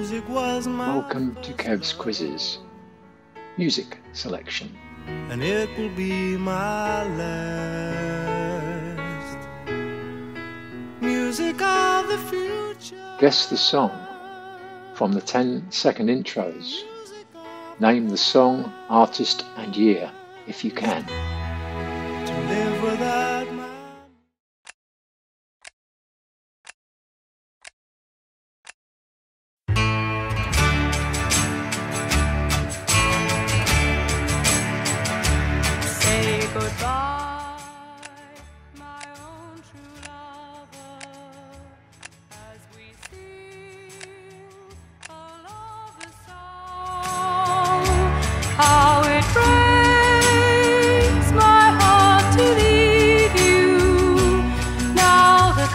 music was my Welcome to Kevsquizzes music selection. and it will be my last. Music of the future. Guess the song from the 10-second intros. Name the song, artist and year if you can. To live without my Say goodbye, my own true lover, as we sing a lover song. How it breaks my heart to leave you. Now the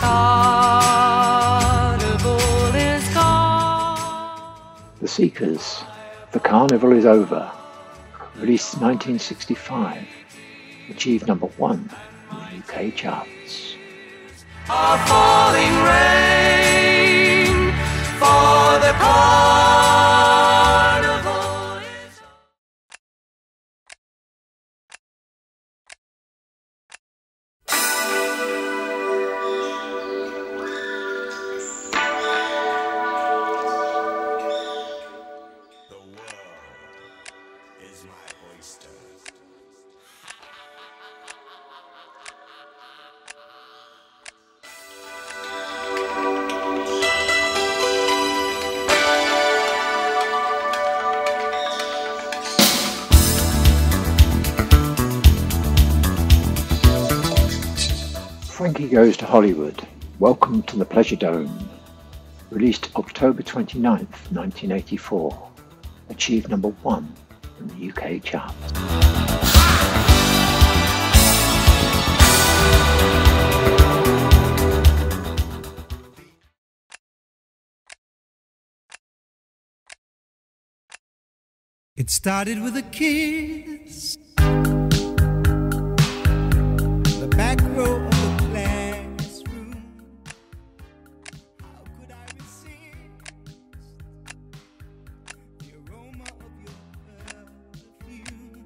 carnival is gone. The Seekers, The Carnival is Over, released in 1965, achieved number 1 in the UK charts. A falling rain for the carnival is The world is my oyster. Frankie Goes to Hollywood, Welcome to the Pleasure Dome, released October 29th, 1984, achieved number 1 in the UK chart. It started with a kiss. The back row of the classroom. How could I resist the aroma of your perfume?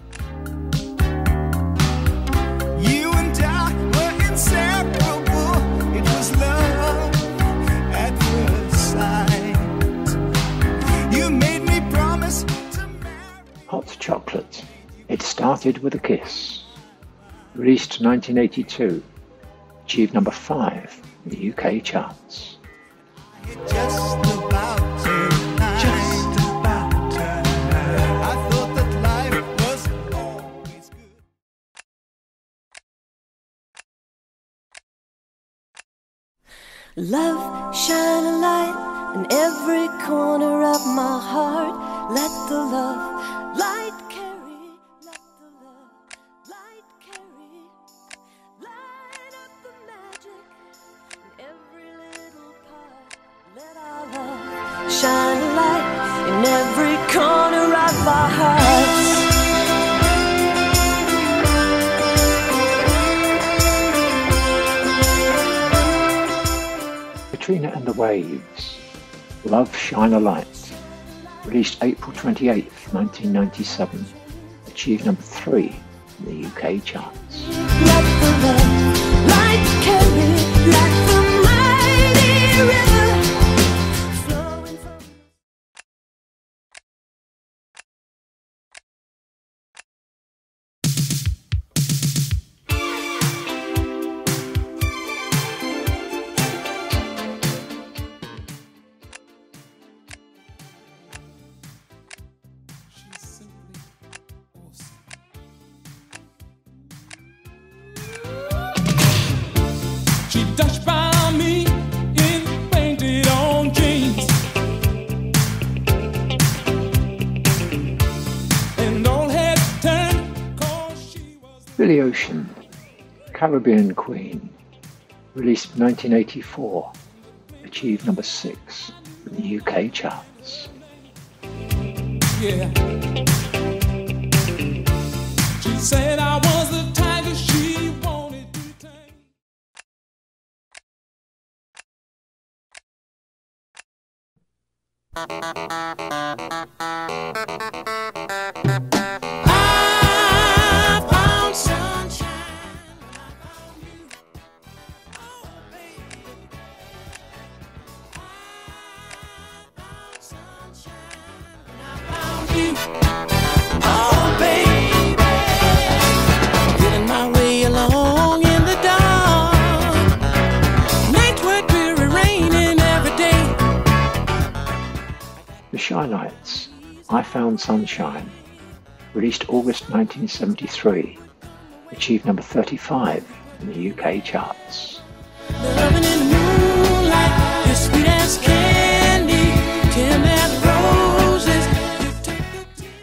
You and I were inseparable. It was love at first sight. You made me promise to marry. Hot Chocolate, It Started with a Kiss, released 1982, achieved number 5 in the UK charts. Just about tonight. Just about tonight. I thought that life was always good. Love, shine a light in every corner of my heart. Let the love light carry. Let the love light carry. Light up the magic in every little part. Let our love shine a light in every corner of our hearts. Katrina and the Waves, Love Shine a Light, released April 28th, 1997, achieved number 3 in the UK charts. Let the love light carry like the mighty river flowing from. She's simply awesome. She dashed by me in painted on jeans, and all heads turned 'cause she was the Billy Ocean, Caribbean Queen, released 1984, achieved number 6 in the UK charts. yeah. She said I was the tiger she wanted to tame. I found sunshine. Oh, baby. I found sunshine. I found you. Oh, baby. Getting my way along in the dark. Nights were dreary, raining every day. The Shy-Lights, I Found Sunshine, released August 1973, achieved number 35 in the UK charts. Loving in the moonlight, you're sweet as candy, tender as roses. You take the time.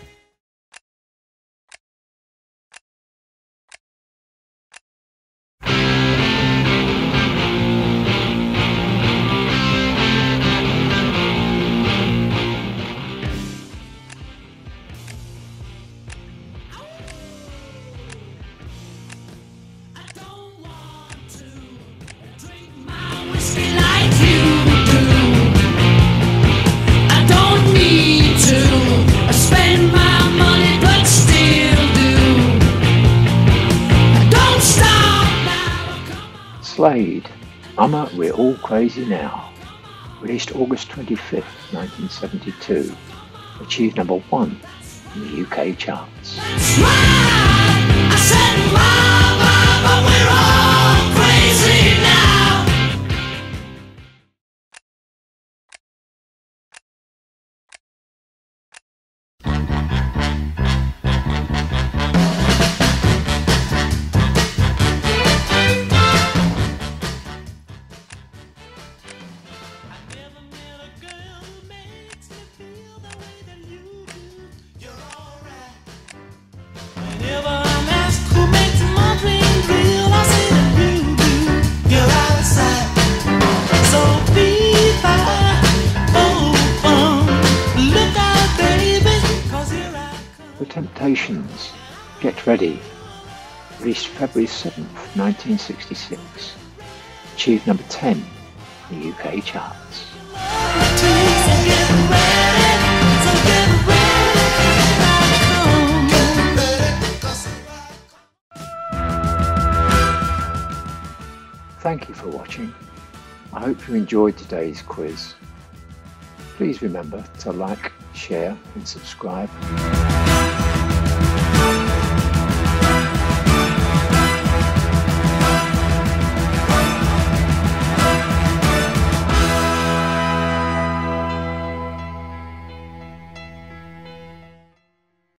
I don't want to drink my whiskey like you do. I don't need to spend my money, but still do. Don't stop now, come on. Slade, Mama, We're All Crazy Now, released August 25th, 1972, achieved number 1 in the UK charts. I said, Mama, we're all crazy now. I never met a girl who makes me feel the way that you do. You're alright. Whenever I'm asked who makes my dreams real, I say that you do. You're outside. So be fine. Look out, baby, 'cause here I come. The Temptations, Get Ready, released February 7th, 1966, achieved number 10 in the UK charts. So get ready, so get ready, here I come. Get ready, 'cause here I come. Thank you for watching. I hope you enjoyed today's quiz. Please remember to like, share and subscribe.